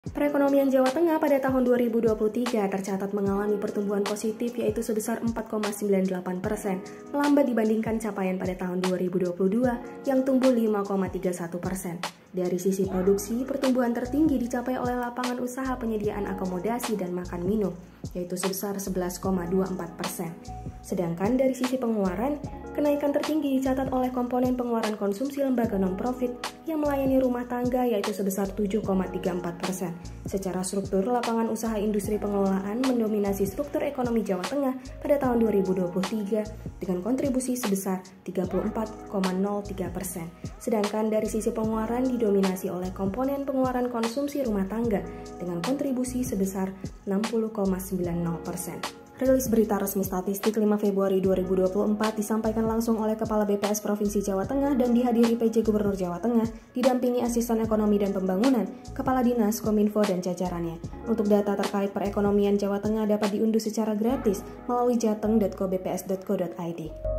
Perekonomian Jawa Tengah pada tahun 2023 tercatat mengalami pertumbuhan positif yaitu sebesar 4,98%, melambat dibandingkan capaian pada tahun 2022 yang tumbuh 5,31%. Dari sisi produksi, pertumbuhan tertinggi dicapai oleh lapangan usaha penyediaan akomodasi dan makan minum, yaitu sebesar 11,24%. Sedangkan dari sisi pengeluaran, kenaikan tertinggi dicatat oleh komponen pengeluaran konsumsi lembaga non-profit yang melayani rumah tangga yaitu sebesar 7,34%. Secara struktur, lapangan usaha industri pengelolaan mendominasi struktur ekonomi Jawa Tengah pada tahun 2023 dengan kontribusi sebesar 34,03%. Sedangkan dari sisi pengeluaran didominasi oleh komponen pengeluaran konsumsi rumah tangga dengan kontribusi sebesar 60,90%. Rilis berita resmi statistik 5 Februari 2024 disampaikan langsung oleh Kepala BPS Provinsi Jawa Tengah dan dihadiri PJ Gubernur Jawa Tengah, didampingi Asisten Ekonomi dan Pembangunan, Kepala Dinas, Kominfo, dan jajarannya. Untuk data terkait perekonomian Jawa Tengah dapat diunduh secara gratis melalui jateng.kobps.co.id.